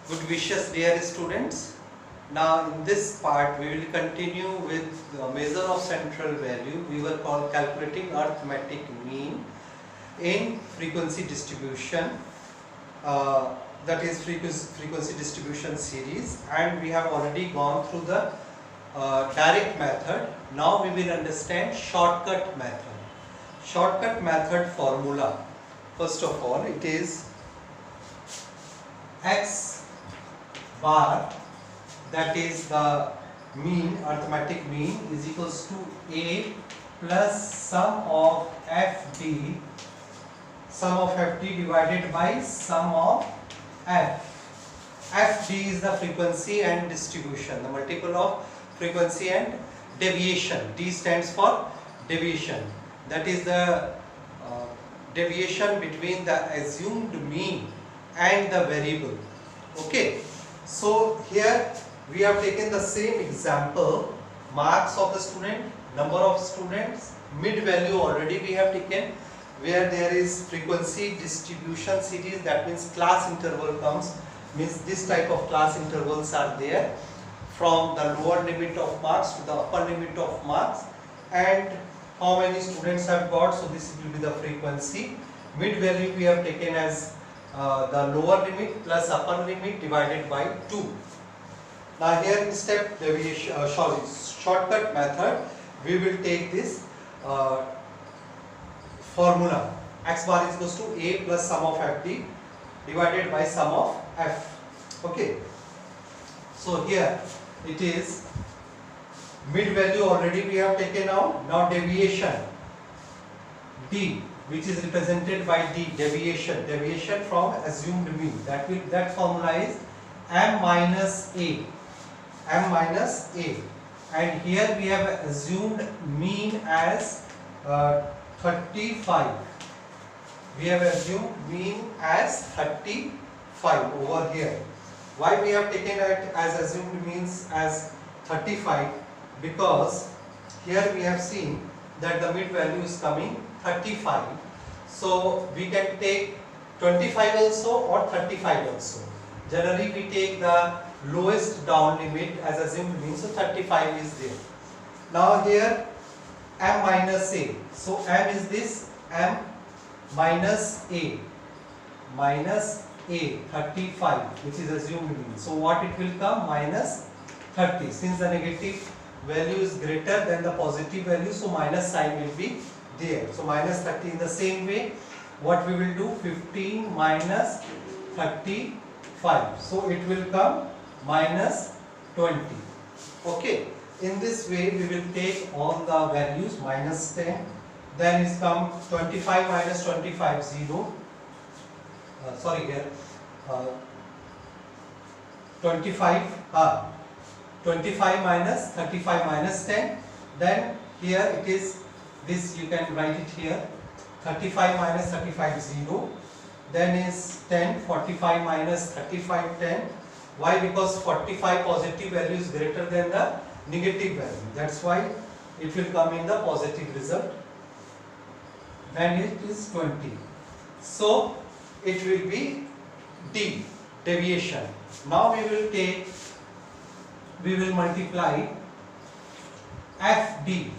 Good wishes, dear students. Now in this part we will continue with the measure of central value. We will call calculating arithmetic mean in frequency distribution, that is frequency distribution series, and we have already gone through the direct method. Now we will understand shortcut method. Shortcut method formula. First of all, it is x bar, that is the mean, arithmetic mean, is equals to a plus sum of fd divided by sum of f. Fd is the frequency and distribution, the multiple of frequency and deviation. D stands for deviation, that is the deviation between the assumed mean and the variable. Okay, so here we have taken the same example, marks of the student, number of students, mid value already we have taken, where there is frequency distribution series, that means class interval comes, means this type of class intervals are there from the lower limit of marks to the upper limit of marks, and how many students have got, so this will be the frequency. Mid value we have taken as the lower limit plus upper limit divided by 2. Now here in step deviation, shortcut method, we will take this formula, x bar is equals to a plus sum of fd divided by sum of f. Okay, so here it is mid value already we have taken out. Now deviation d, which is represented by d, deviation from assumed mean, that formula is m minus a, and here we have assumed mean as 35. We have assumed mean as 35 over here. Why we have taken it as assumed means as 35? Because here we have seen that the mid value is coming 35. So we can take 25 also or 35 also. Generally we take the lowest down limit as assumed mean, so 35 is there. Now here m minus a, so m is this, m minus a 35, which is assumed mean. So what it will come? Minus 30. Since the negative value is greater than the positive value, so minus sign will be there. So minus 30. In the same way, what we will do? 15 minus 35. So it will come minus 20. Okay. In this way, we will take all the values, minus 10. Then is come 25 minus 25, 0. 25 minus 35 minus 10. Then here it is this, you can write it here, 35 minus 35, 0. Then is 10, 45 minus 35, 10. Why? Because 45 positive value is greater than the negative value. That's why it will come in the positive result. Then it is 20. So it will be D, deviation. Now we will multiply FD,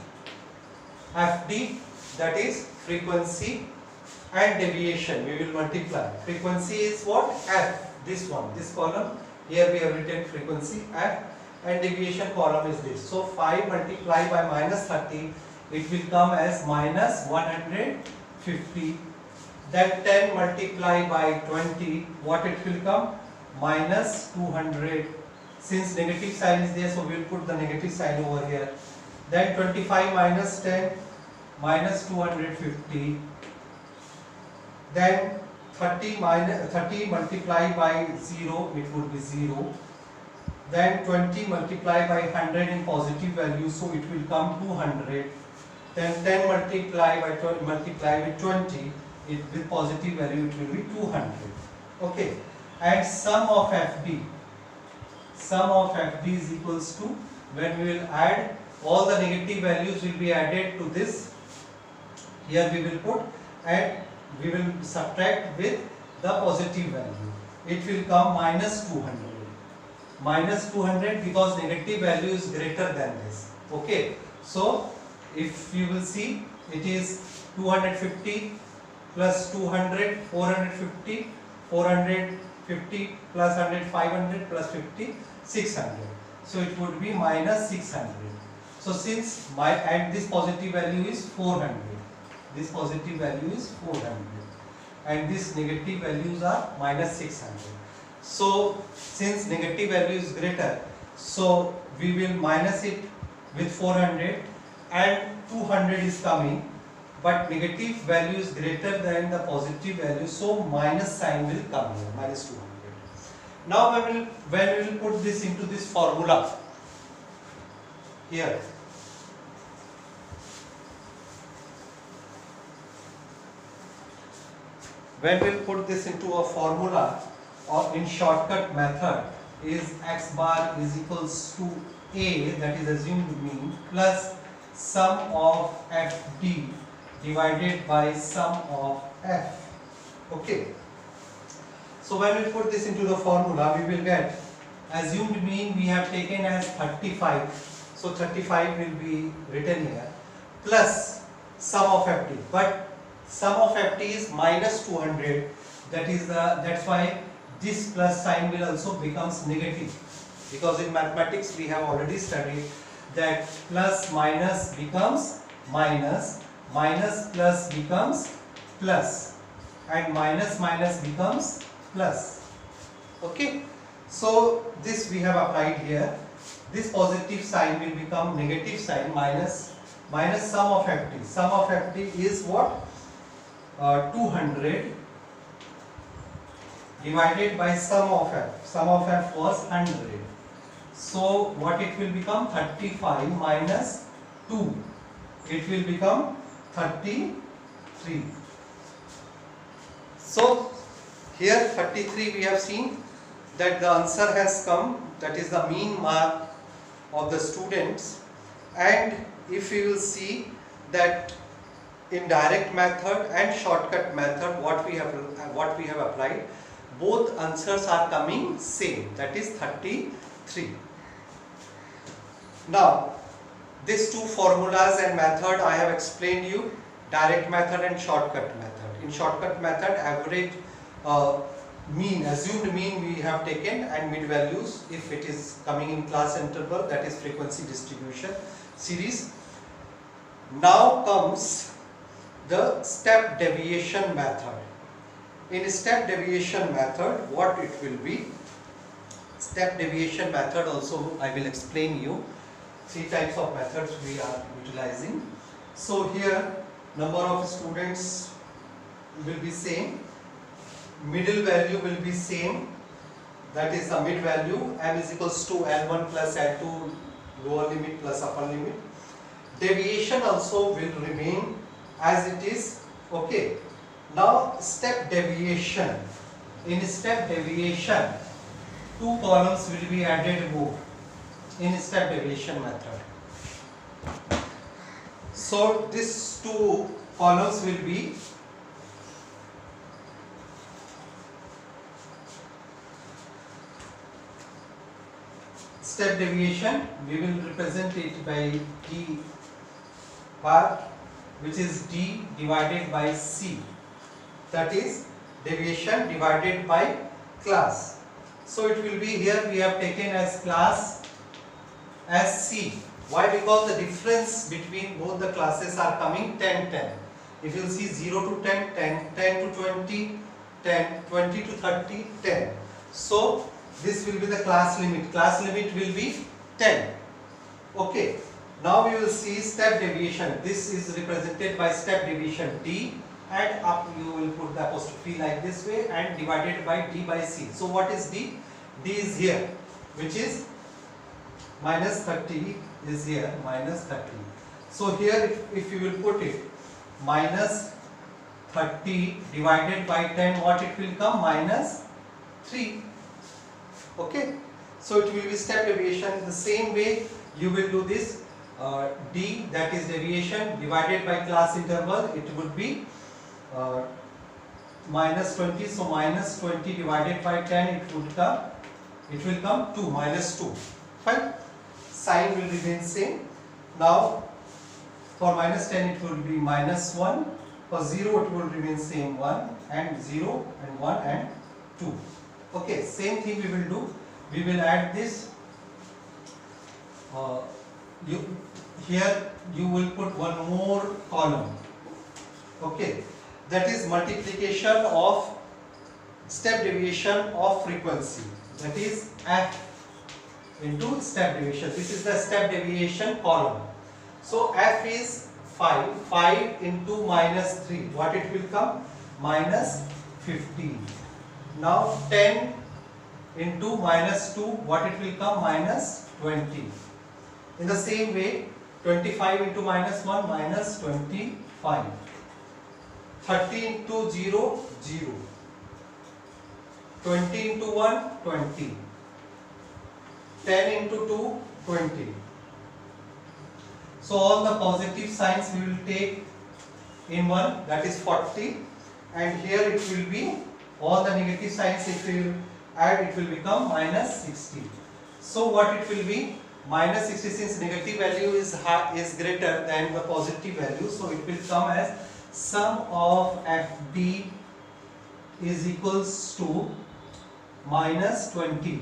that is frequency and deviation. We will multiply. Frequency is what? F, this one, this column. Here we have written frequency F, and deviation column is this. So 5 multiplied by minus 30, it will come as minus 150. Then 10 multiplied by 20, what it will come? Minus 200. Since negative sign is there, so we will put the negative sign over here. Then 25 minus 10, minus 250. Then 30 multiplied by 0, it would be 0. Then 20 multiplied by 100 in positive value, so it will come 200. Then 10 multiplied with 20, with positive value it will be 200. Okay, and sum of FD is equals to, when we will add all the negative values will be added to this, here we will put, and we will subtract with the positive value. it will come minus 200. Minus 200 because negative value is greater than this. Okay. So if you will see, it is 250 plus 200, 450, 450 plus 100, 500 plus 50, 600. So it would be minus 600. So since and this positive value is 400. This positive value is 400. And these negative values are minus 600. So since negative value is greater, so we will minus it with 400 and 200 is coming, but negative value is greater than the positive value, so minus sign will come here, minus 200. Now when we will put this into this formula here, when we will put this into a formula or in shortcut method, is x bar is equals to a, that is assumed mean, plus sum of fd divided by sum of f. Okay. So when we put this into the formula, we will get assumed mean we have taken as 35. So 35 will be written here, plus sum of fd. But sum of fd is minus 200. That's why this plus sign will also becomes negative, because in mathematics we have already studied that plus minus becomes minus, minus plus becomes plus, and minus minus becomes plus. Okay, so this we have applied here. This positive sign will become negative sign, minus sum of fd. Sum of fd is what? 200 divided by sum of f. Sum of f was 100. So what it will become? 35 minus 2. It will become 33. So here 33 we have seen that the answer has come, that is the mean mark of the students. And if we will see that in direct method and shortcut method what we have applied, both answers are coming same, that is 33. Now these two formulas and method I have explained you, direct method and shortcut method. In shortcut method, average mean, assumed mean we have taken, and mid values if it is coming in class interval, that is frequency distribution series. Now comes the step deviation method. In step deviation method, what it will be? Step deviation method also I will explain you. 3 types of methods we are utilizing. So here number of students will be same, middle value will be same, that is the mid value, m is equals to L1 plus L2, lower limit plus upper limit. Deviation also will remain as it is. Okay. Now step deviation. In step deviation, 2 columns will be added more in step deviation method. So these 2 columns will be step deviation. We will represent it by d bar, which is d divided by c. That is deviation divided by class. So it will be, here we have taken as class as C. Why? Because the difference between both the classes are coming 10, 10. If you see 0 to 10, 10, 10 to 20, 10, 20 to 30, 10. So this will be the class limit. Class limit will be 10. Okay. Now we will see step deviation. This is represented by step deviation d, and up you will put the apostrophe like this way and divided by d by c. So what is d? D is here, which is minus 30 is here, minus 30. So here if you will put it, minus 30 divided by 10, what it will come? Minus 3. Okay. So it will be step deviation. The same way you will do this. D, that is deviation, divided by class interval, it would be minus 20, so minus 20 divided by 10, it will come 2, minus 2. Fine. Sign will remain same. Now for minus 10 it will be minus 1. For 0 it will remain same, 1 and 0 and 1 and 2. Okay, same thing we will do. We will add this. Here you will put one more column. Okay, that is multiplication of step deviation of frequency. That is f into step deviation. This is the step deviation column. So f is 5. 5 into minus 3. What it will come? Minus 15. Now 10 into minus 2. What it will come? Minus 20. In the same way, 25 into minus 1, minus 25. 30 into 0, 0. 20 into 1, 20. 10 into 2, 20. So all the positive signs we will take in one, that is 40, and here it will be all the negative signs, if we will add, it will become minus 60. So what it will be? Minus 60, since negative value is greater than the positive value, so it will come as sum of FD is equals to minus 20.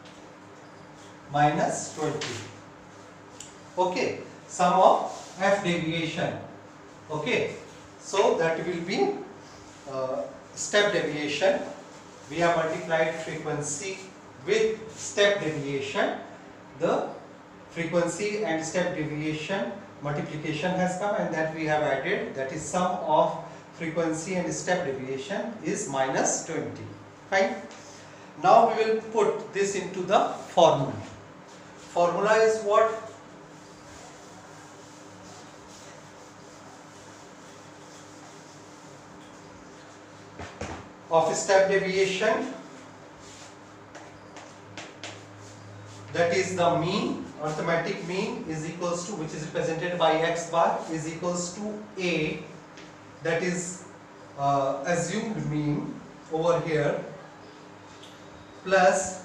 Minus 20. Okay, sum of F deviation. Okay, so that will be step deviation. We have multiplied frequency with step deviation. The frequency and step deviation multiplication has come, and that we have added, that is sum of frequency and step deviation is minus 20. Fine. Now we will put this into the formula. Formula is what? Of step deviation, that is the mean, arithmetic mean is equals to, which is represented by x bar, is equals to A, that is assumed mean over here, plus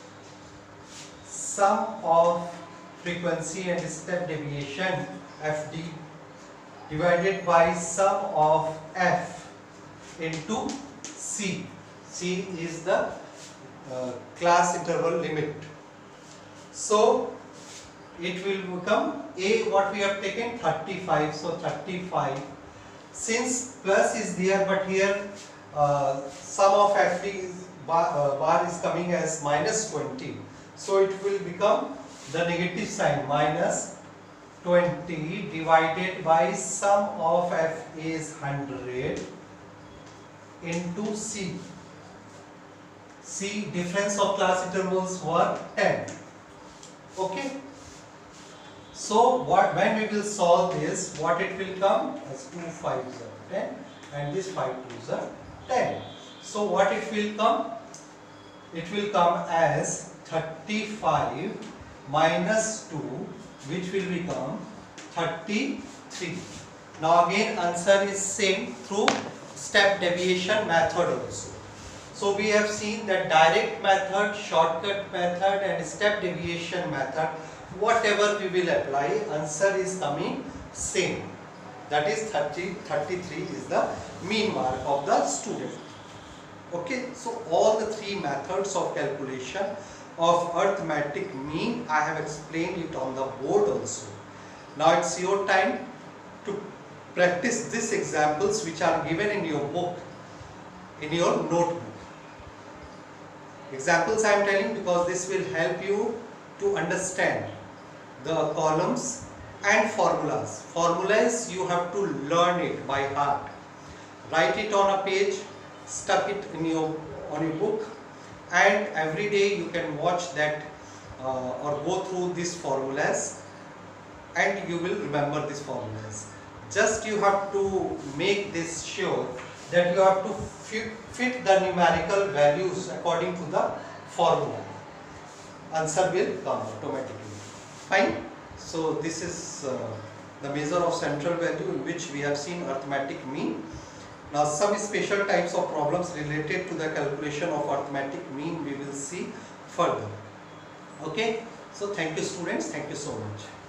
sum of frequency and step deviation FD divided by sum of F into C. C is the class interval limit. So it will become A, what we have taken, 35. So 35. Since plus is there, but here sum of FD is bar is coming as minus 20. So it will become the negative sign, minus 20 divided by sum of F is 100 into C. C, difference of class intervals were 10. Okay. So when we will solve this, what it will come as 2 5s are 10 and this 5 2s are 10. So what it will come? It will come as 35 minus 2, which will become 33. Now again answer is same through step deviation method also. So we have seen that direct method, shortcut method and step deviation method, whatever we will apply, answer is coming same. That is 33 is the mean mark of the student. Okay, so all the three methods of calculation of arithmetic mean, I have explained it on the board also. Now it's your time to practice these examples which are given in your book, in your notebook. Examples I am telling because this will help you to understand the columns and formulas. Formulas you have to learn it by heart. Write it on a page, stuck it in on your book, and every day you can watch that or go through these formulas and you will remember these formulas. Just you have to make this sure that you have to fit the numerical values according to the formula. Answer will come automatically. Fine. So this is the measure of central value in which we have seen arithmetic mean. Now some special types of problems related to the calculation of arithmetic mean we will see further. Okay, so thank you students, thank you so much.